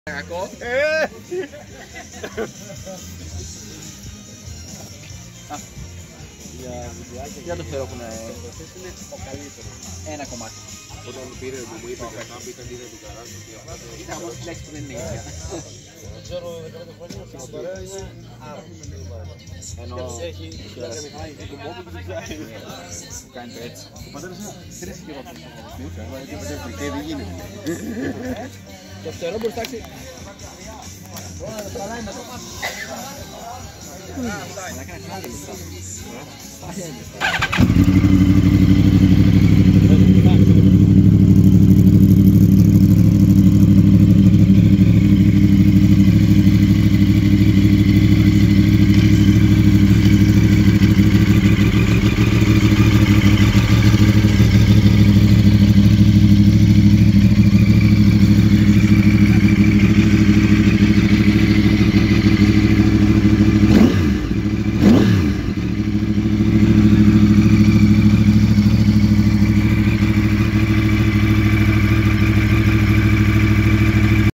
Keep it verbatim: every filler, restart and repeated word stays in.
Κακό. Για το φέρω που είναι ο καλύτερος. Ένα κομμάτι. Όταν πήρε που μου είπε κατά ήταν πήρε του καράζου και αυτά. Ήταν όμως τη λέξη που δεν είναι ίδια. Ξέρω δεκαετία χρόνια στην παρέα είναι άρα. Ενώ έχει το μόμπι του διζάιν. Που κάνει το έτσι. Ο πατέρας είναι τρεις και εγώ και δεν γίνεται. Το φτερό μπορεί να φτάξει. Να κάνει χάρη.